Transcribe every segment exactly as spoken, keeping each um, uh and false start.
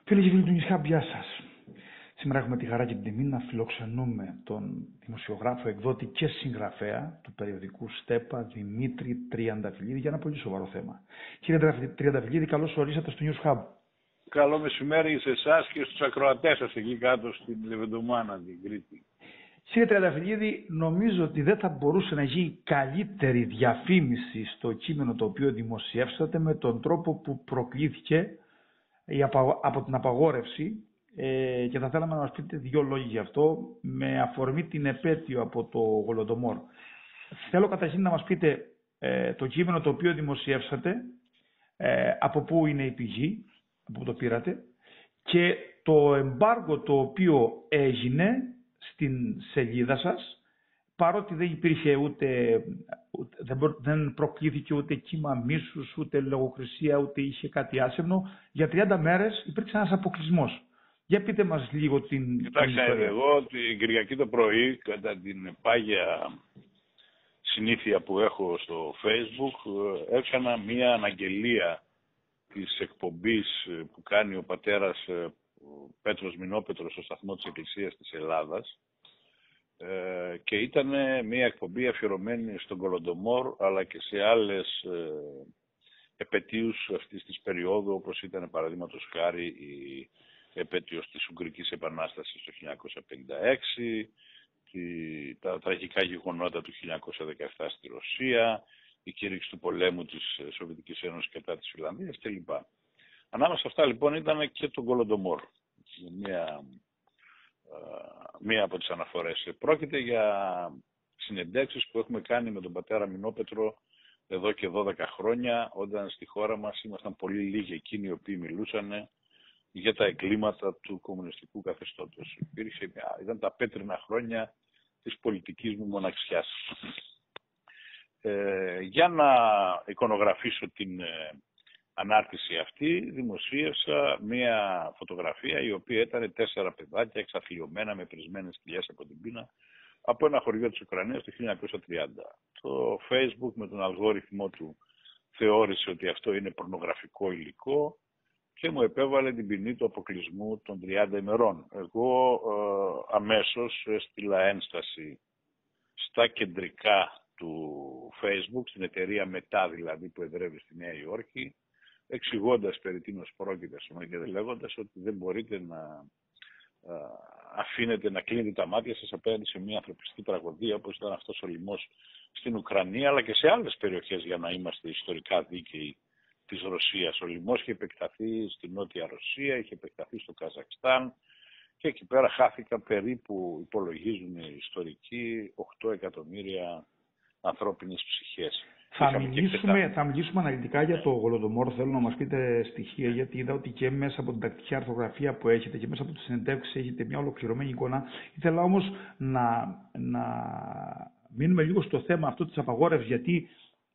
Φίλοι και φίλοι του Νησχάμπ, γεια σας. Σήμερα έχουμε τη χαρά και την τιμή να φιλοξενούμε τον δημοσιογράφο, εκδότη και συγγραφέα του περιοδικού Στέπα, Δημήτρη Τριανταφυλλίδη, για ένα πολύ σοβαρό θέμα. Κύριε Τριανταφυλλίδη, καλώς ορίσατε στο Νησχάμπ. Καλό μεσημέρι σε εσάς και στους ακροατές σας εκεί κάτω στην Λεβεντομάνα, την Κρήτη. Κύριε Τριανταφυλλίδη, νομίζω ότι δεν θα μπορούσε να γίνει καλύτερη διαφήμιση στο κείμενο το οποίο δημοσιεύσατε με τον τρόπο που προκλήθηκε από την απαγόρευση, ε, και θα θέλαμε να μας πείτε δύο λόγια γι' αυτό με αφορμή την επέτειο από το Γολοντομόρ. Θέλω καταρχήν να μας πείτε ε, το κείμενο το οποίο δημοσιεύσατε, ε, από πού είναι η πηγή, από πού το πήρατε, και το εμπάργο το οποίο έγινε στην σελίδα σας, παρότι δεν υπήρχε ούτε, ούτε, δεν προκλήθηκε ούτε κύμα μίσους, ούτε λογοκρισία, ούτε είχε κάτι άσεμνο, για τριάντα μέρες υπήρξε ένας αποκλεισμός. Για πείτε μας λίγο την... Κοιτάξτε, την εγώ την Κυριακή το πρωί, κατά την πάγια συνήθεια που έχω στο Facebook, έκανα μία αναγγελία της εκπομπής που κάνει ο πατέρας ο Πέτρος Μινόπετρος στο σταθμό της Εκκλησίας της Ελλάδας, και ήταν μια εκπομπή αφιερωμένη στον Γολοντομόρ αλλά και σε άλλες ε, επετείους αυτής της περίοδου, όπως ήταν παραδείγματος χάρη η επέτειος της Ουγγρικής Επανάστασης το χίλια εννιακόσια πενήντα έξι, τη, τα τραγικά γεγονότα του χίλια εννιακόσια δεκαεπτά στη Ρωσία, η κήρυξη του πολέμου της Σοβιετικής Ένωσης κατά της Φιλανδίας κλπ. Ανάμεσα σε αυτά λοιπόν ήταν και το Γολοντομόρ. Μια μία από τις αναφορές. Πρόκειται για συνεντεύξεις που έχουμε κάνει με τον πατέρα Μινόπετρο εδώ και δώδεκα χρόνια, όταν στη χώρα μας ήμασταν πολύ λίγοι εκείνοι οι οποίοι μιλούσαν για τα εγκλήματα του κομμουνιστικού καθεστώτος. Υπήρχε, ήταν τα πέτρινα χρόνια της πολιτικής μου μοναξιάς. Ε, για να εικονογραφήσω την ανάρτηση αυτή, δημοσίευσα μία φωτογραφία η οποία ήταν τέσσερα παιδάκια εξαθλιωμένα με πρισμένες κοιλιές από την πείνα από ένα χωριό της Ουκρανίας το χίλια εννιακόσια τριάντα. Το Facebook με τον αλγόριθμό του θεώρησε ότι αυτό είναι πορνογραφικό υλικό και μου επέβαλε την ποινή του αποκλεισμού των τριάντα ημερών. Εγώ ε, αμέσως έστειλα ένσταση στα κεντρικά του Facebook, στην εταιρεία Μετά δηλαδή που εδρεύει στη Νέα Υόρκη, εξηγώντας περί τίνος πρόκειται και λέγοντας ότι δεν μπορείτε να α, αφήνετε να κλείνετε τα μάτια σας απέναντι σε μια ανθρωπιστική τραγωδία όπως ήταν αυτός ο λοιμός στην Ουκρανία αλλά και σε άλλες περιοχές, για να είμαστε ιστορικά δίκαιοι, της Ρωσίας. Ο λοιμός είχε επεκταθεί στη Νότια Ρωσία, είχε επεκταθεί στο Καζακστάν και εκεί πέρα χάθηκαν περίπου, υπολογίζουν οι ιστορικοί, οκτώ εκατομμύρια ανθρώπινες ψυχές. Θα μιλήσουμε, θα μιλήσουμε αναλυτικά για το Γολοντομόρ. Θέλω να μας πείτε στοιχεία, γιατί είδα ότι και μέσα από την τακτική αρθογραφία που έχετε και μέσα από τις συνεντεύξεις έχετε μια ολοκληρωμένη εικόνα. Ήθελα όμως να, να μείνουμε λίγο στο θέμα αυτό της απαγόρευσης, γιατί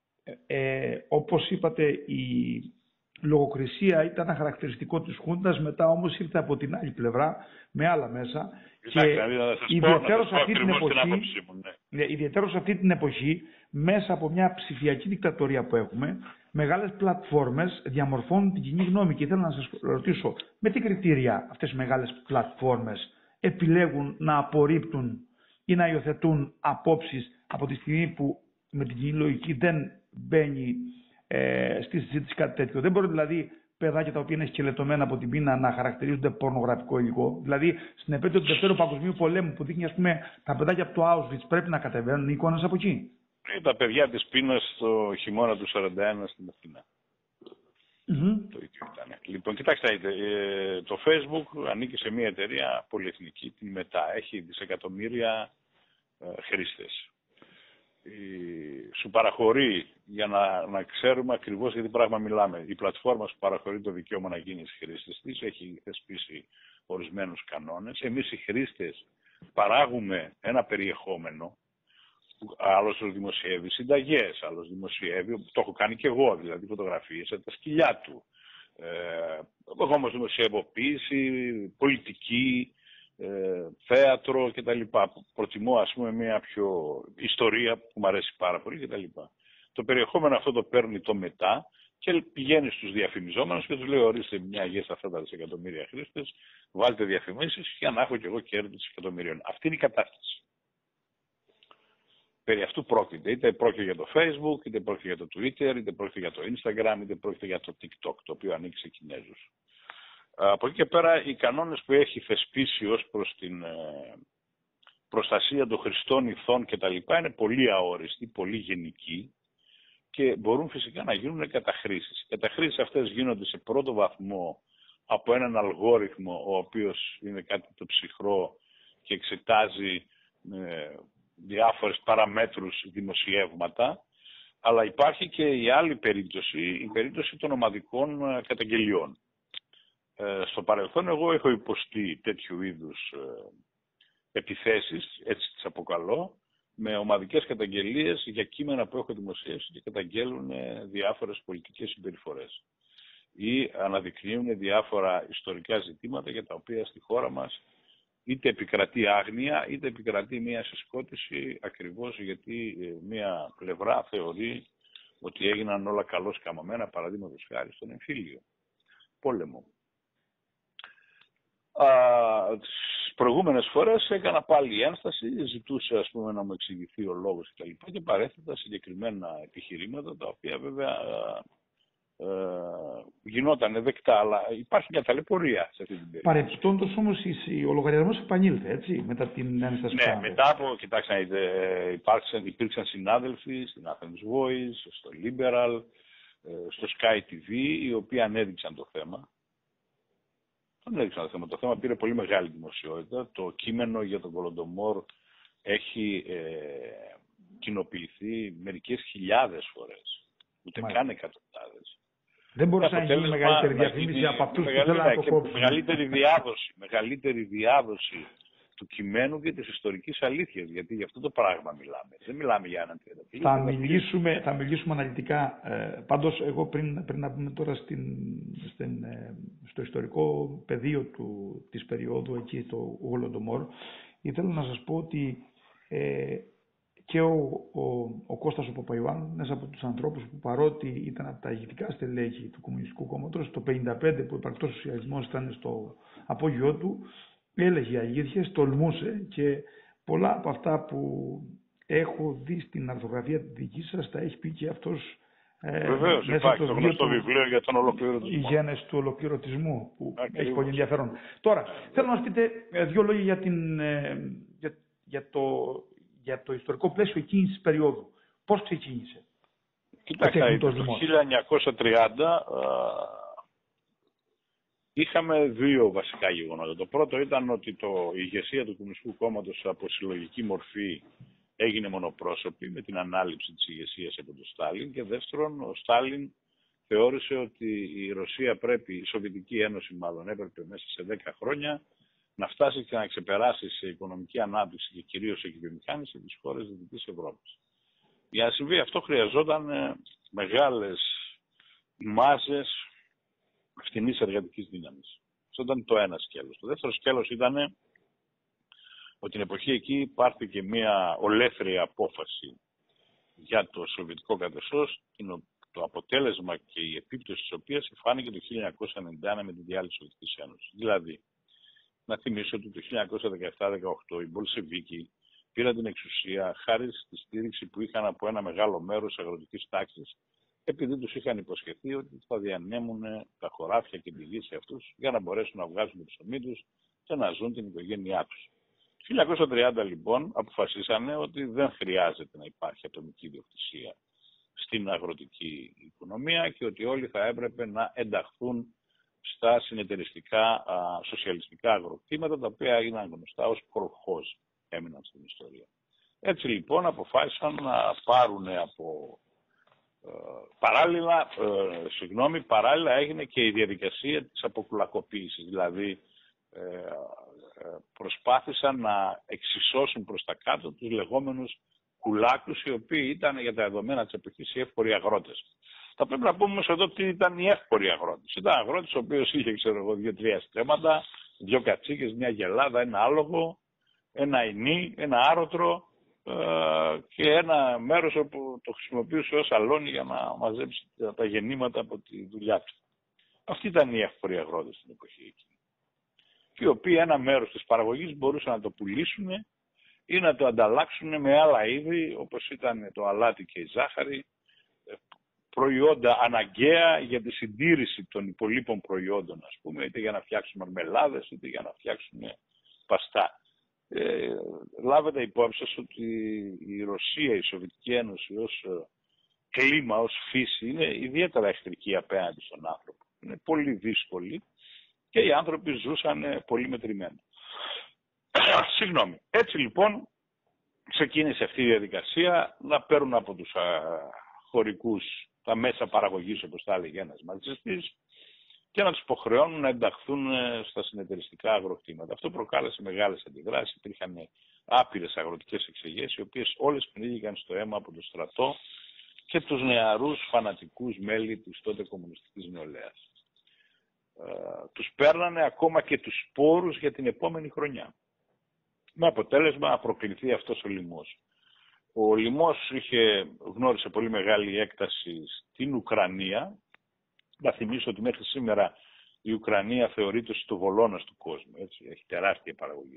ε, όπως είπατε η λογοκρισία ήταν ένα χαρακτηριστικό της Χούντας, μετά όμως ήρθε από την άλλη πλευρά με άλλα μέσα. Και ιδιαίτερως αυτή την εποχή, ναι, ιδιαίτερως αυτή την εποχή, μέσα από μια ψηφιακή δικτατορία που έχουμε, μεγάλες πλατφόρμες διαμορφώνουν την κοινή γνώμη. Και ήθελα να σας ρωτήσω, με τι κριτήρια αυτές οι μεγάλες πλατφόρμες επιλέγουν να απορρίπτουν ή να υιοθετούν απόψεις από τη στιγμή που με την κοινή λογική δεν μπαίνει ε, στη συζήτηση κάτι τέτοιο? Δεν μπορεί δηλαδή παιδάκια τα οποία είναι σκελετωμένα από την πείνα να χαρακτηρίζονται πορνογραφικό υλικό. Δηλαδή, στην επέτειο του Δευτέρου Παγκοσμίου Πολέμου που δείχνει, ας πούμε, τα παιδάκια από το Auschwitz πρέπει να κατεβαίνουν οι εικόνες από εκεί. Τα παιδιά της πείνας το χειμώνα του σαράντα ένα στην Αθήνα. Mm-hmm. Το ίδιο ήταν. Λοιπόν, κοιτάξτε, το Facebook ανήκει σε μια εταιρεία πολυεθνική, την Μετά. Έχει δισεκατομμύρια χρήστες. Σου παραχωρεί, για να, να ξέρουμε ακριβώς για τι πράγμα μιλάμε, η πλατφόρμα σου παραχωρεί το δικαίωμα να γίνεις χρήστης της, έχει θεσπίσει ορισμένους κανόνες. Εμείς οι χρήστες παράγουμε ένα περιεχόμενο, άλλος το δημοσιεύει συνταγές, άλλος δημοσιεύει, το έχω κάνει και εγώ, δηλαδή φωτογραφίες από τα σκυλιά του. Ε, εγώ όμως δημοσιεύω ποίηση, πολιτική, ε, θέατρο κτλ. Προτιμώ, ας πούμε, μια πιο ιστορία που μου αρέσει πάρα πολύ κτλ. Το περιεχόμενο αυτό το παίρνει το Μετά και πηγαίνει στους διαφημιζόμενους και τους λέει: ορίστε, μια γη σε αυτά τα δισεκατομμύρια χρήστες, βάλτε διαφημίσεις για να έχω κι εγώ κέρδη δισεκατομμυρίων. Αυτή είναι η κατάσταση. Περί αυτού πρόκειται. Είτε πρόκειται για το Facebook, είτε πρόκειται για το Twitter, είτε πρόκειται για το Instagram, είτε πρόκειται για το TikTok, το οποίο ανήκει σε Κινέζους. Από εκεί και πέρα, οι κανόνες που έχει θεσπίσει ως προς την προστασία των χρηστών ηθών κτλ. Είναι πολύ αόριστοι, πολύ γενικοί και μπορούν φυσικά να γίνουν καταχρήσεις. Οι καταχρήσεις αυτές γίνονται σε πρώτο βαθμό από έναν αλγόριθμο, ο οποίος είναι κάτι το ψυχρό και εξετάζει ε, διάφορες παραμέτρους δημοσιεύματα, αλλά υπάρχει και η άλλη περίπτωση, η περίπτωση των ομαδικών καταγγελιών. Ε, στο παρελθόν εγώ έχω υποστεί τέτοιου είδους ε, επιθέσεις, έτσι τις αποκαλώ, με ομαδικές καταγγελίες για κείμενα που έχω δημοσιεύσει και καταγγέλουν ε, διάφορες πολιτικές συμπεριφορές ή αναδεικνύουν διάφορα ιστορικά ζητήματα για τα οποία στη χώρα μας είτε επικρατεί άγνοια, είτε επικρατεί μια συσκότηση, ακριβώς γιατί μια πλευρά θεωρεί ότι έγιναν όλα καλώς καμωμένα, παραδείγματος χάρη στον εμφύλιο πόλεμο. Α, τις προηγούμενες φορές έκανα πάλι ένσταση, ζητούσα ας πούμε να μου εξηγηθεί ο λόγος κτλ. Και, και παρέθετα συγκεκριμένα επιχειρήματα, τα οποία βέβαια Ε, γινόταν δεκτά, αλλά υπάρχει μια ταλαιπωρία σε αυτή την περίπτωση. Παρεπιπτόντως όμως ο λογαριασμός επανήλθε, έτσι, μετά την ένσταση. Ναι, μετά από, κοιτάξτε, υπήρξαν, υπήρξαν συνάδελφοι στην Athens Voice, στο Liberal, στο Sky τι βι, οι οποίοι ανέδειξαν το θέμα. Δεν ανέδειξαν το θέμα. Το θέμα πήρε πολύ μεγάλη δημοσιότητα. Το κείμενο για τον Volodymyr έχει ε, κοινοποιηθεί μερικές χιλιάδες φορές, ούτε Μάλιστα. καν εκατοντάδες. Δεν μπορούσε να γίνει μεγαλύτερη διαφήμιση από αυτούς που θέλουν να το κόψουν. Μεγαλύτερη διάδοση, μεγαλύτερη διάδοση του κειμένου και της ιστορικής αλήθειας, γιατί για αυτό το πράγμα μιλάμε. Δεν μιλάμε για έναν τριανταφυλλή. Θα μιλήσουμε, θα μιλήσουμε αναλυτικά. Ε, πάντως, εγώ πριν, πριν να πούμε τώρα στην, στην, ε, στο ιστορικό πεδίο του, της περίοδου εκεί, το Volodymyr, ήθελα να σας πω ότι ε, και ο, ο, ο Κώστας ο Παπαϊωάννου, ένας από τους ανθρώπους που παρότι ήταν από τα ηγετικά στελέχη του Κομμουνιστικού Κόμματος, το χίλια εννιακόσια πενήντα πέντε που υπαρκτός σοσιαλισμός ήταν στο απόγειό του, έλεγε αλήθειες, τολμούσε, και πολλά από αυτά που έχω δει στην αρθογραφία τη δική σας τα έχει πει και αυτός. Βεβαίως, ε, υπάρχει το γνωστό βιβλίο για τον ολοκληρωτισμό. Οι γένες του ολοκληρωτισμού, που Ακριβώς. έχει πολύ ενδιαφέρον. Τώρα, θέλω να μας πείτε δύο λόγια για, την, για, για το... για το ιστορικό πλαίσιο εκείνης της περίοδου. Πώς ξεκίνησε? Κοιτάξτε, το χίλια εννιακόσια τριάντα α, είχαμε δύο βασικά γεγονότα. Το πρώτο ήταν ότι το, η ηγεσία του Κομμουνιστικού Κόμματος από συλλογική μορφή έγινε μονοπρόσωπη με την ανάληψη της ηγεσίας από τον Στάλιν, και δεύτερον, ο Στάλιν θεώρησε ότι η Ρωσία πρέπει, η Σοβιετική Ένωση μάλλον, έπρεπε μέσα σε δέκα χρόνια να φτάσει και να ξεπεράσει σε οικονομική ανάπτυξη και κυρίως σε εκβιομηχάνηση τις χώρες της Δυτικής Ευρώπης. Για να συμβεί αυτό χρειαζόταν ε, μεγάλες μάζες φθηνής εργατικής δύναμης. Αυτό ήταν το ένα σκέλος. Το δεύτερο σκέλος ήταν ότι την εποχή εκεί πάρθηκε μια ολέθρια απόφαση για το σοβιετικό καθεστώς, το αποτέλεσμα και η επίπτωση της οποίας φάνηκε το χίλια εννιακόσια ενενήντα ένα με τη διάλυση της Σοβιετικής Ένωσης. Δηλαδή, να θυμίσω ότι το χίλια εννιακόσια δεκαεπτά δεκαοκτώ οι Μπολσεβίκοι πήραν την εξουσία χάρη στη στήριξη που είχαν από ένα μεγάλο μέρος της αγροτικής τάξης, επειδή τους είχαν υποσχεθεί ότι θα διανέμουν τα χωράφια και τη γη σε αυτούς για να μπορέσουν να βγάζουν το ψωμί τους και να ζουν την οικογένειά τους. Το χίλια εννιακόσια τριάντα λοιπόν αποφασίσανε ότι δεν χρειάζεται να υπάρχει ατομική ιδιοκτησία στην αγροτική οικονομία και ότι όλοι θα έπρεπε να ενταχθούν στα συνεταιριστικά α, σοσιαλιστικά αγροκτήματα, τα οποία έγιναν γνωστά ως κολχόζ, έμειναν στην ιστορία. Έτσι λοιπόν αποφάσισαν να πάρουν από ε, παράλληλα, ε, συγγνώμη, παράλληλα έγινε και η διαδικασία της αποκουλακοποίησης, δηλαδή ε, ε, προσπάθησαν να εξισώσουν προς τα κάτω τους λεγόμενους κουλάκους, οι οποίοι ήταν για τα δεδομένα της εποχής οι εύποροι αγρότες. Θα πρέπει να πούμε όμως εδώ τι ήταν οι εύποροι αγρότες. Ήταν αγρότης ο οποίος είχε, ξέρω εγώ, δύο-τρία στρέμματα, δύο κατσίκες, μια γελάδα, ένα άλογο, ένα ινί, ένα άρωτρο και ένα μέρος όπου το χρησιμοποιούσε ως σαλόνι για να μαζέψει τα γεννήματα από τη δουλειά του. Αυτοί ήταν οι εύποροι αγρότες στην εποχή εκείνη. Και οι οποίοι ένα μέρος της παραγωγής μπορούσαν να το πουλήσουν ή να το ανταλλάξουν με άλλα είδη, όπως ήταν το αλάτι και η ζάχαρη, προϊόντα αναγκαία για τη συντήρηση των υπολείπων προϊόντων, ας πούμε, είτε για να φτιάξουν μαρμελάδες, είτε για να φτιάξουν παστά. Ε, λάβετε υπόψη σας ότι η Ρωσία, η Σοβιετική Ένωση ως κλίμα, ως φύση είναι ιδιαίτερα εχθρική απέναντι στον άνθρωπο. Είναι πολύ δύσκολη και οι άνθρωποι ζούσαν πολύ μετρημένα. Συγγνώμη. Έτσι λοιπόν ξεκίνησε αυτή η διαδικασία να παίρνουν από τους α, χωρικούς τα μέσα παραγωγής, όπως τα έλεγε ένας μαρξιστής, και να τους υποχρεώνουν να ενταχθούν στα συνεταιριστικά αγροκτήματα. Αυτό προκάλεσε μεγάλες αντιδράσεις. Υπήρχαν άπειρες αγροτικές εξεγέρσεις, οι οποίες όλες πνίγηκαν στο αίμα από το στρατό και τους νεαρούς φανατικούς μέλη της τότε κομμουνιστικής νεολαίας. Ε, τους παίρνανε ακόμα και τους σπόρους για την επόμενη χρονιά. Με αποτέλεσμα να προκληθεί αυτός ο λοιμός. Ο λοιμός είχε, γνώρισε πολύ μεγάλη έκταση στην Ουκρανία. Να θυμίσω ότι μέχρι σήμερα η Ουκρανία θεωρείται ως το βολώνας του κόσμου. Έτσι. Έχει τεράστια παραγωγή.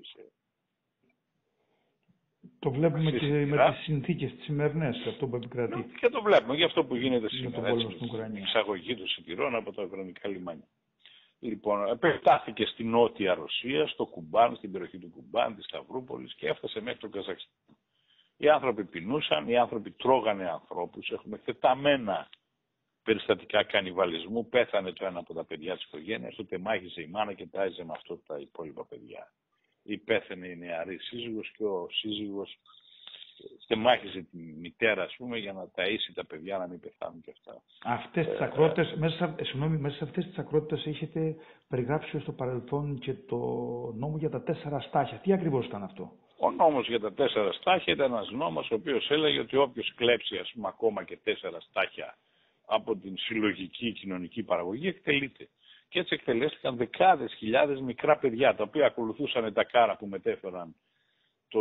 Το βλέπουμε και με τις συνθήκες τις σημερινές, αυτό που επικρατεί. Και το βλέπουμε, για αυτό που γίνεται σήμερα. Η εξαγωγή των σιτηρών από τα ουκρανικά λιμάνια. Λοιπόν, επεκτάθηκε στη νότια Ρωσία, στο Κουμπάν, στην περιοχή του Κουμπάν, της Σταυρούπολης και έφτασε μέχρι το Καζακστάν. Οι άνθρωποι πεινούσαν, οι άνθρωποι τρώγανε ανθρώπους. Έχουμε εκτεταμένα περιστατικά κανιβαλισμού. Πέθανε το ένα από τα παιδιά της οικογένειας, το τεμάχιζε η μάνα και τάιζε με αυτό τα υπόλοιπα παιδιά. Ή πέθανε η νεαρή σύζυγος και ο σύζυγος τεμάχιζε τη μητέρα, ας πούμε, για να ταΐσει τα παιδιά να μην πεθάνουν και αυτά. Αυτές τις ακρότητες, ε, μέσα, συγγνώμη, μέσα σε αυτές τις ακρότητες έχετε περιγράψει στο παρελθόν και το νόμο για τα τέσσερα στάχια. Τι ακριβώς ήταν αυτό? Ο νόμος για τα τέσσερα στάχια ήταν ένας νόμος ο οποίος έλεγε ότι όποιος κλέψει, ας πούμε, ακόμα και τέσσερα στάχια από την συλλογική κοινωνική παραγωγή εκτελείται. Και έτσι εκτελέστηκαν δεκάδες χιλιάδες μικρά παιδιά, τα οποία ακολουθούσαν τα κάρα που μετέφεραν το,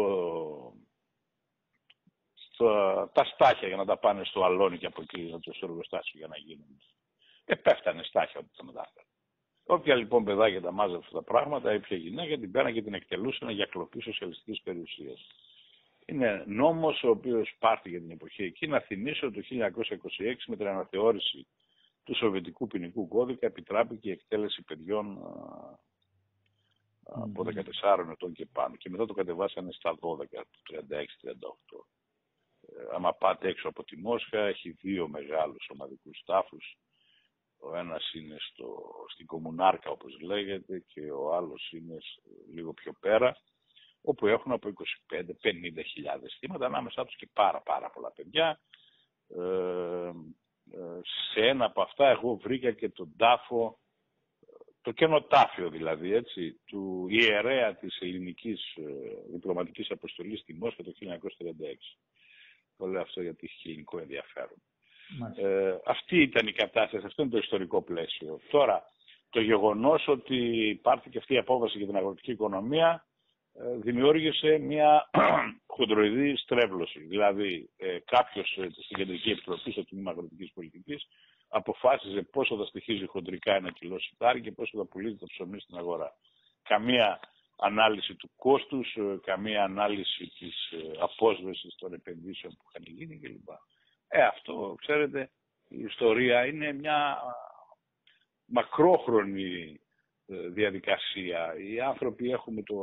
το, τα στάχια για να τα πάνε στο αλόνι και από εκεί στο εργοστάσιο για να γίνουν. Και πέφτανε στάχια όπου τα μετάφεραν. Όποια λοιπόν παιδάκια τα μάζευε αυτά τα πράγματα, έπια γυναίκα την πέραν και την εκτελούσαν για κλοπή σοσιαλιστικής περιουσίας. Είναι νόμος ο οποίος πάρθηκε για την εποχή εκεί. Να θυμίσω το χίλια εννιακόσια είκοσι έξι με την αναθεώρηση του Σοβιετικού ποινικού κώδικα επιτράπηκε η εκτέλεση παιδιών mm. από δεκατεσσάρων ετών και πάνω. Και μετά το κατεβάσανε στα δώδεκα, το τριάντα έξι τριάντα οκτώ. Ε, άμα πάτε έξω από τη Μόσχα, έχει δύο μεγάλους ομαδικούς τάφους. Ο ένας είναι στο, στην Κομμουνάρκα, όπως λέγεται, και ο άλλος είναι λίγο πιο πέρα, όπου έχουν από είκοσι πέντε με πενήντα χιλιάδες θύματα, ανάμεσά τους και πάρα πάρα πολλά παιδιά. Ε, σε ένα από αυτά εγώ βρήκα και τον τάφο, το κενοτάφιο δηλαδή, έτσι, του ιερέα της ελληνικής ε, διπλωματικής αποστολής στη Μόσχα το χίλια εννιακόσια τριάντα έξι. Το λέω αυτό γιατί έχει ελληνικό ενδιαφέρον. Ε, αυτή ήταν η κατάσταση, αυτό είναι το ιστορικό πλαίσιο. Τώρα, το γεγονός ότι υπάρχει και αυτή η απόφαση για την αγροτική οικονομία ε, δημιούργησε μια χοντροειδή στρέβλωση. Δηλαδή, ε, κάποιος ε, στην Κεντρική Επιτροπή, στο Τμήμα Αγροτικής Πολιτικής, αποφάσιζε πόσο θα στοιχίζει χοντρικά ένα κιλό σιτάρι και πόσο θα πουλήσει το ψωμί στην αγορά. Καμία ανάλυση του κόστους, ε, καμία ανάλυση της ε, απόσβεσης των επενδύσεων που είχαν γίνει κλπ. Ε, αυτό, ξέρετε, η ιστορία είναι μια μακρόχρονη διαδικασία. Οι άνθρωποι έχουμε το,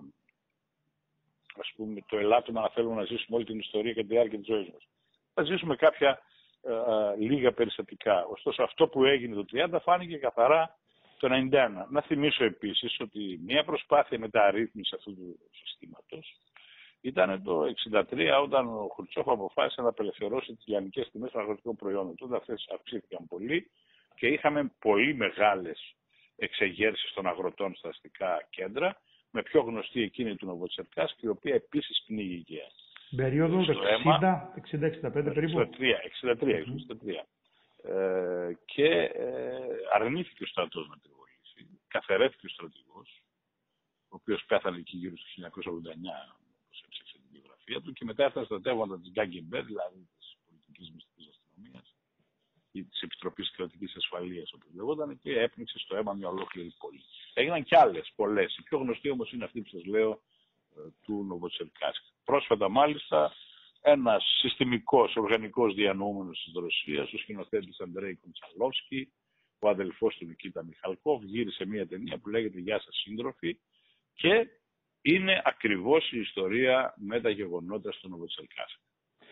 ας πούμε, το ελάττωμα να θέλουμε να ζήσουμε όλη την ιστορία και τη διάρκεια της ζωής μας. Θα ζήσουμε κάποια ε, ε, λίγα περιστατικά. Ωστόσο, αυτό που έγινε το τριάντα φάνηκε καθαρά το ενενήντα ένα. Να θυμίσω επίσης ότι μια προσπάθεια μεταρρύθμισης αυτού του συστήματος ήταν το εξήντα τρία, όταν ο Χρουτσόφ αποφάσισε να απελευθερώσει τις λιανικές τιμές των αγροτικών προϊόντων. Τότε αυτές αυξήθηκαν πολύ και είχαμε πολύ μεγάλες εξεγέρσεις των αγροτών στα αστικά κέντρα, με πιο γνωστή εκείνη του Νοβοτσερκάσκ, η οποία επίσης πνίγηκε. Περίοδο εξήντα εξήντα πέντε περίπου. εξήντα τρία, εξήντα τρία. Mm-hmm. Ε, και ε, αρνήθηκε ο στρατός να πυροβολήσει. Καθαιρέθηκε ο στρατηγός, ο οποίος πέθανε εκεί γύρω στο χίλια εννιακόσια ογδόντα εννιά. βιογραφία του και μετά έφτασε στα στρατεύματα της Γκάγκεμπε, δηλαδή της πολιτικής μυστικής αστυνομίας ή της Επιτροπής Κρατικής Ασφαλείας, όπως λεγόταν, και έπνιξε στο αίμα μια ολόκληρη πόλη. Έγιναν κι άλλες, πολλές. Η πιο γνωστή όμως είναι αυτή που σας λέω, του Νοβοτσερκάσκ. Πρόσφατα μάλιστα ένας συστημικός, οργανικός διανοούμενος της Ρωσίας, ο σκηνοθέτης Αντρέι Κοντσαλόφσκι, ο αδελφός του Νικίτα Μιχαλκόφ, γύρισε μια ταινία που λέγεται «Γεια σας σύντροφοι» και είναι ακριβώς η ιστορία με τα γεγονότα στο Νοβοτσερκάσκ.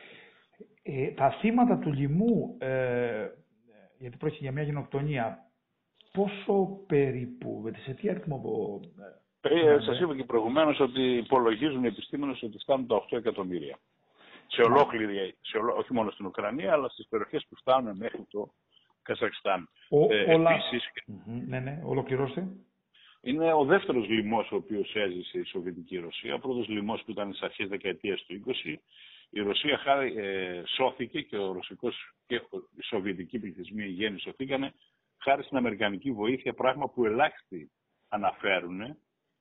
Ε, τα θύματα του λοιμού, ε, γιατί πρόκειται για μια γενοκτονία, πόσο περίπου, σε τι αριθμό... Ε, ε, σας είπα και προηγουμένως ότι υπολογίζουν οι επιστήμονες ότι φτάνουν τα οκτώ εκατομμύρια. Σε ολόκληρη, σε ολό, όχι μόνο στην Ουκρανία, αλλά στις περιοχές που φτάνουν μέχρι το Καζακστάν. Ο, ε, όλα... επίσης, mm-hmm, ναι, ναι, ολοκληρώστε. Είναι ο δεύτερος λοιμός ο οποίος έζησε η Σοβιετική Ρωσία. Ο πρώτος λοιμός που ήταν στις αρχές δεκαετίας του είκοσι. Η Ρωσία χάρη, ε, σώθηκε και ο ρωσικός και οι σοβιετικοί πληθυσμοί οι γέννοι σωθήκανε χάρη στην αμερικανική βοήθεια, πράγμα που ελάχιστοι αναφέρουν ε,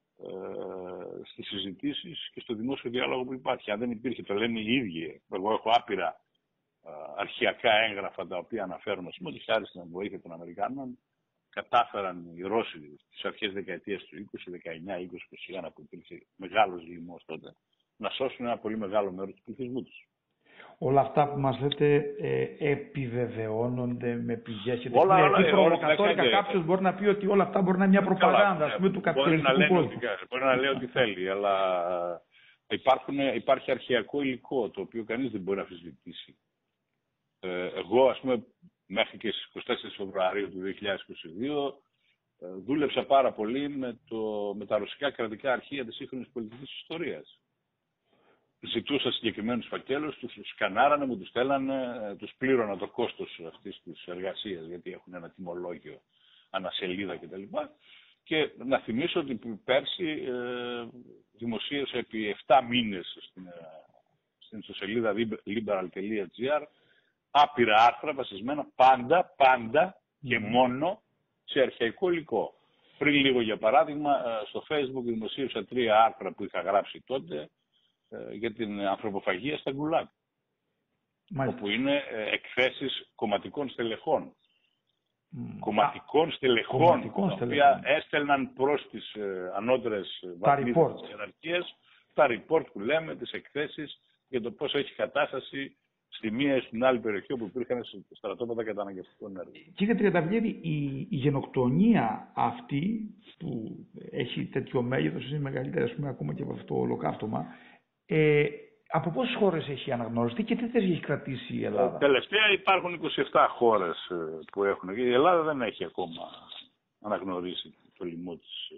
στις συζητήσεις και στο δημόσιο διάλογο που υπάρχει. Αν δεν υπήρχε, το λένε οι ίδιοι. Εγώ έχω άπειρα ε, αρχαιακά έγγραφα τα οποία αναφέρουν ότι χάρη στην βοήθεια των Αμερικάνων κατάφεραν οι Ρώσοι στις αρχές δεκαετίας του είκοσι, δεκαεννιά, είκοσι, είκοσι ένα που υπήρχε μεγάλος λοιμός τότε, να σώσουν ένα πολύ μεγάλο μέρος του πληθυσμού τους. Όλα αυτά που μας λέτε ε, επιβεβαιώνονται με πηγές και όλα, όλα, όλα, προβοκατόρικα. Κάποιος μπορεί να πει ότι όλα αυτά μπορεί να είναι μια προπαγάνδα, ας πούμε, του καπιταλιστικού κόσμου. Μπορεί να λέει ό,τι θέλει, αλλά υπάρχουν, υπάρχει αρχαιακό υλικό το οποίο κανείς δεν μπορεί να αμφισβητήσει. Ε, εγώ, ας πούμε, μέχρι και στις εικοστή τέταρτη Φεβρουαρίου του δύο χιλιάδες είκοσι δύο ε, δούλεψα πάρα πολύ με, το, με τα ρωσικά κρατικά αρχεία της σύγχρονης πολιτικής ιστορίας. Ζητούσα συγκεκριμένους φακέλους, τους σκανάρανε, μου τους στέλνανε, τους πλήρωνα το κόστος αυτής της εργασίας, γιατί έχουν ένα τιμολόγιο ανασελίδα κτλ. Και να θυμίσω ότι πέρσι ε, δημοσίευσα επί επτά μήνες στην, στην ιστοσελίδα liberal τελεία gr άπειρα άρθρα βασισμένα πάντα, πάντα και μόνο σε αρχαϊκό υλικό. Πριν λίγο, για παράδειγμα, στο Facebook δημοσίευσα τρία άρθρα που είχα γράψει τότε για την ανθρωποφαγία στα γκουλάκ, όπου είναι εκθέσεις κομματικών στελεχών. Mm. Κομματικών στελεχών, κομματικών τα οποία έστελναν προς τις ε, ανώτερες βαθμίδες της ιεραρχίας τα report που λέμε, τις εκθέσεις για το πώς έχει κατάσταση στη μία ή στην άλλη περιοχή όπου υπήρχαν στρατόπεδα καταναγκαστικών έργων. Κύριε Τριανταφυλλίδη, η, η γενοκτονία αυτή που έχει τέτοιο μέγεθος, είναι μεγαλύτερη ας πούμε, ακόμα και από αυτό το ολοκαύτωμα, ε, από πόσες χώρες έχει αναγνωριστεί και τι θέση έχει κρατήσει η Ελλάδα? Τελευταία υπάρχουν είκοσι επτά χώρες που έχουν. Η Ελλάδα δεν έχει ακόμα αναγνωρίσει το λοιμό της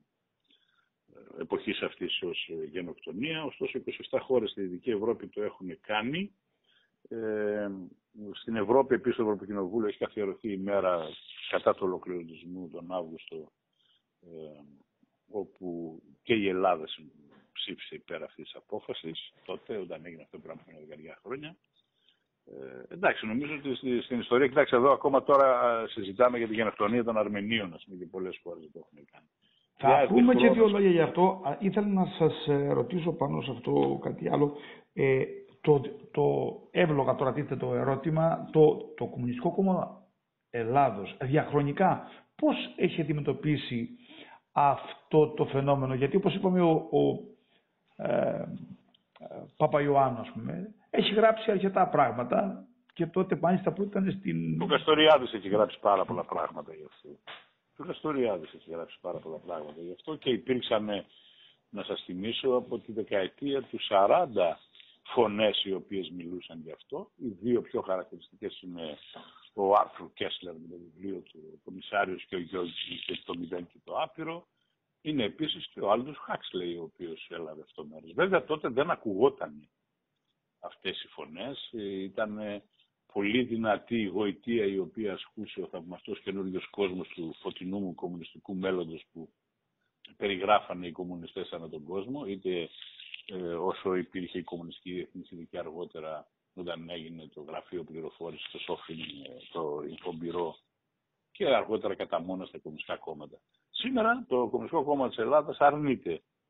εποχής αυτής ως γενοκτονία. Ωστόσο είκοσι επτά χώρες στη Δυτική Ευρώπη το έχουν κάνει. Ε, στην Ευρώπη, επίσης, το Ευρωπαϊκό Κοινοβούλιο έχει καθιερωθεί η μέρα κατά του ολοκληρωτισμού τον Αύγουστο, ε, όπου και η Ελλάδα ψήφισε υπέρ αυτής της απόφασης, τότε, όταν έγινε αυτό πράγμα πριν δεκαετία χρόνια. Ε, εντάξει, νομίζω ότι στη, στην ιστορία, κοιτάξτε εδώ, ακόμα τώρα συζητάμε για τη γενοκτονία των Αρμενίων, ας πούμε, και πολλές χώρες το έχουν κάνει. Θα πούμε και δύο λόγια γι' αυτό. Ήθελα να σας ρωτήσω πάνω σε αυτό κάτι άλλο. Ε, το, το εύλογα τώρα τίθεται το ερώτημα, το, το Κομμουνιστικό Κόμμα Ελλάδος διαχρονικά πώς έχει αντιμετωπίσει αυτό το φαινόμενο? Γιατί όπως είπαμε ο, ο ε, Παπαϊωάννου, ας πούμε, έχει γράψει αρκετά πράγματα και τότε μάλιστα που ήταν στην... Ο Καστοριάδης έχει γράψει πάρα πολλά πράγματα γι' αυτό. Ο Καστοριάδης έχει γράψει πάρα πολλά πράγματα γι' αυτό και υπήρξαν, να σας θυμίσω, από τη δεκαετία του σαράντα φωνές οι οποίες μιλούσαν γι' αυτό. Οι δύο πιο χαρακτηριστικές είναι ο Άρθουρ Κέσλερ με το βιβλίο του Κομισάριος και ο Γιώργης και το Μηδέν και το Άπειρο. Είναι επίσης και ο Άλντος Χάξλεϊ, ο οποίος έλαβε αυτό μέρος. Βέβαια τότε δεν ακουγόταν αυτές οι φωνές. Ήταν πολύ δυνατή η γοητεία η οποία ασκούσε ο θαυμαστός καινούριος κόσμος του φωτεινού μου κομμουνιστικού μέλλοντος που περιγράφανε οι κομμουνιστές ανά τον κόσμο, είτε ε, όσο υπήρχε η κομμουνιστική διεθνής και αργότερα όταν έγινε το γραφείο πληροφόρησης, το Σόφιν, το Ινφομπυρό και αργότερα κατά μόνα στα κομμουνιστικά κόμματα. Σήμερα το Κομμουνιστικό Κόμμα της Ελλάδας αρνείται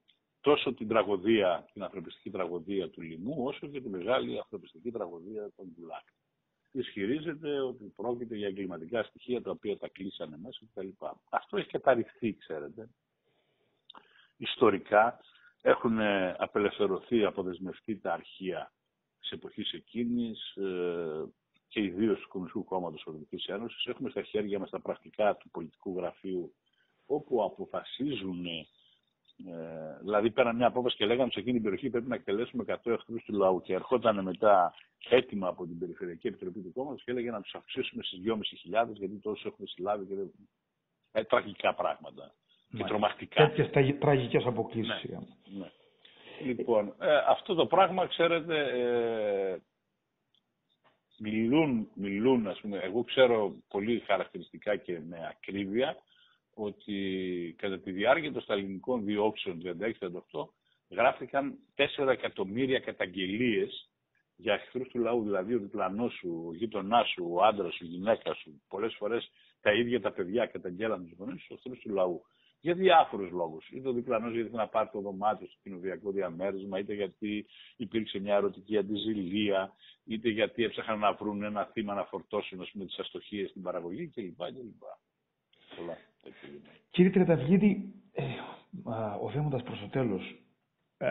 τόσο την τραγωδία, την ανθρωπιστική τραγωδία του λοιμού, όσο και τη μεγάλη ανθρωπιστική τραγωδία των Γκουλάκ. Ισχυρίζεται ότι πρόκειται για εγκληματικά στοιχεία τα οποία τα κλείσανε μέσα κτλ. Αυτό έχει καταρριφθεί, ξέρετε. Ιστορικά έχουν απελευθερωθεί, αποδεσμευτεί τα αρχεία της εποχής εκείνης ε, και ιδίως του Κομμουνιστικού Κόμματος της Σοβιετικής Ένωσης. Έχουμε στα χέρια μας τα πρακτικά του πολιτικού γραφείου, όπου αποφασίζουν, ε, δηλαδή πέραν μια απόφαση και λέγανε σε εκείνη την περιοχή πρέπει να εκτελέσουμε εκατό εχθρούς του λαού. Και ερχόταν μετά έτοιμα από την Περιφερειακή Επιτροπή του Κόμματος και έλεγε να τους αυξήσουμε στις δυόμισι χιλιάδες γιατί τόσους έχουμε συλλάβει και δεν... ε, τραγικά πράγματα. Ναι. Και τρομακτικά. Τέτοιες τραγικές αποκλήσεις. Ναι. Ναι. Λοιπόν, ε, αυτό το πράγμα, ξέρετε, ε, μιλούν, μιλούν, ας πούμε, εγώ ξέρω πολύ χαρακτηριστικά και με ακρίβεια, ότι κατά τη διάρκεια των σταλινικών διώξεων τριάντα έξι τριάντα οκτώ γράφτηκαν τέσσερα εκατομμύρια καταγγελίες για εχθρούς του λαού, δηλαδή ο διπλανός σου, ο γείτονάς σου, ο άντρας σου, η γυναίκα σου. Πολλές φορές τα ίδια τα παιδιά καταγγέλαν τους γονείς τους εχθρούς του λαού. Για διάφορους λόγους. Είτε ο διπλανός γιατί να πάρει το δωμάτιο στο κοινοβιακό διαμέρισμα, είτε γιατί υπήρξε μια ερωτική αντιζηλία, είτε γιατί έψαχναν να βρουν ένα θύμα να φορτώσουν, ας πούμε, τις αστοχίες στην παραγωγή κλπ. Πολλά. Κύριε Τρεταυγίτη, ε, ο Δέμοντας προς το τέλος, ε,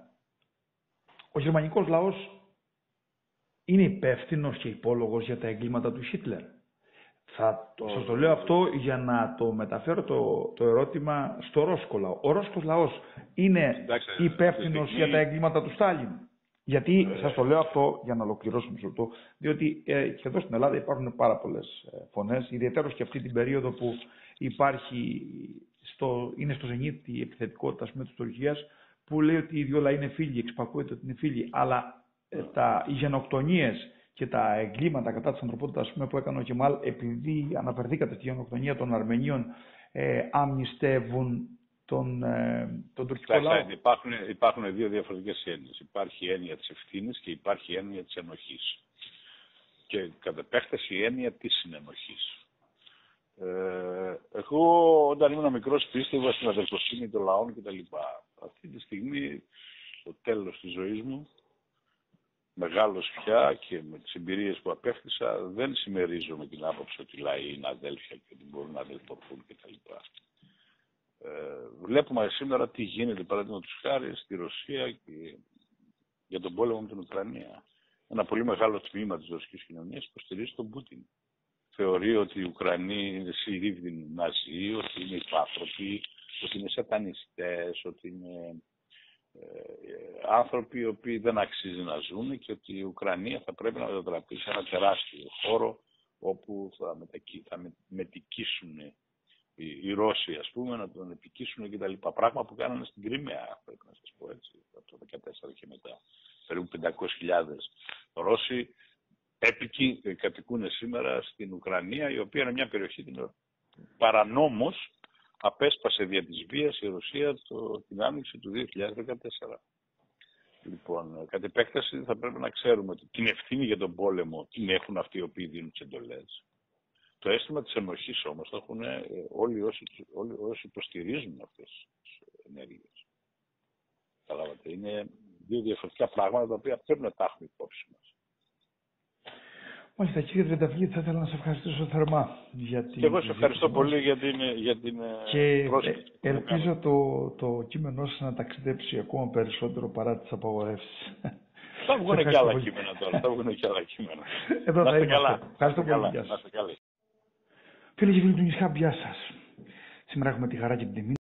ο γερμανικός λαός είναι υπεύθυνος και υπόλογος για τα εγκλήματα του Χίτλερ. Θα το... σας το λέω αυτό για να το μεταφέρω το, το ερώτημα στο Ρώσικο λαό. Ο Ρώσικος λαός είναι υπεύθυνος για τα εγκλήματα του Στάλιν. Γιατί ε... σας το λέω αυτό για να ολοκληρώσουμε σε αυτό, διότι ε, και εδώ στην Ελλάδα υπάρχουν πάρα πολλές ε, φωνές, ιδιαίτερα και αυτή την περίοδο που υπάρχει στο, είναι στο ζενίτ η επιθετικότητα με της Τουρκίας, που λέει ότι οι δύο λαοί είναι φίλοι, εξυπακούεται ότι είναι φίλοι, αλλά ε, τα, οι γενοκτονίες και τα εγκλήματα κατά της ανθρωπότητας που έκανε ο Κεμάλ, επειδή αναφερθήκατε στη γενοκτονία των Αρμενίων, ε, αμνηστεύουν τον, ε, τον τουρκικό λαό. Υπάρχουν, υπάρχουν δύο διαφορετικές έννοιες. Υπάρχει η έννοια της ευθύνης και υπάρχει η έννοια της ενοχής. Και κατ' επέκταση η έννοια της συνενοχής. Ε, εγώ όταν ήμουν μικρός πίστευα στην αδελφοσύνη των λαών κτλ. Αυτή τη στιγμή, στο τέλος της ζωής μου, μεγάλος πια και με τις εμπειρίες που απέκτησα, δεν συμμερίζομαι την άποψη ότι οι λαοί είναι αδέλφια και ότι μπορούν να αδελφωθούν κτλ. Ε, βλέπουμε σήμερα τι γίνεται, παραδείγματος χάρη, στη Ρωσία και για τον πόλεμο με την Ουκρανία. Ένα πολύ μεγάλο τμήμα της ρωσικής κοινωνίας υποστηρίζει τον Πούτιν. Θεωρεί ότι οι Ουκρανοί είναι συρρήβδινοι Ναζί, ότι είναι υπάθρωποι, ότι είναι σατανιστές, ότι είναι ε, άνθρωποι οι οποίοι δεν αξίζει να ζουν και ότι η Ουκρανία θα πρέπει να μετατραπεί σε ένα τεράστιο χώρο όπου θα, μετακι, θα με, μετικήσουν οι, οι Ρώσοι, ας πούμε, να τον επικίσουν κτλ. Πράγμα που κάνανε στην Κρίμαια, πρέπει να σας πω έτσι, από το δύο χιλιάδες δεκατέσσερα και μετά. Περίπου πεντακόσιες χιλιάδες Ρώσοι έπικοι κατοικούν σήμερα στην Ουκρανία, η οποία είναι μια περιοχή την παρανόμως απέσπασε δια της βίας η Ρωσία το, την άνοιξη του δύο χιλιάδες δεκατέσσερα. Λοιπόν, κατ' επέκταση θα πρέπει να ξέρουμε ότι την ευθύνη για τον πόλεμο την έχουν αυτοί οι οποίοι δίνουν τις εντολές. Το αίσθημα της ενοχής όμως το έχουν όλοι όσοι, όλοι όσοι υποστηρίζουν αυτές τις ενέργειες. Καταλάβατε, είναι δύο διαφορετικά πράγματα τα οποία πρέπει να τα έχουμε υπόψη μας. Μάλιστα, κύριε Τρεταυγίτη, θα ήθελα να σας ευχαριστήσω θερμά. Για την... Και εγώ σας ευχαριστώ πολύ για την, για την και πρόσκληση. Και ελπίζω το, το κείμενό σας να ταξιδέψει ακόμα περισσότερο παρά τις απαγορεύσεις. Θα βγουν και άλλα κείμενα τώρα. Θα βγουν και άλλα κείμενα. Εδώ να θα είστε καλά. Ευχαριστώ πολύ. Να είστε καλά. Φίλοι και φίλοι του νησιά, γεια σας. Σήμερα έχουμε τη χαρά και την τιμή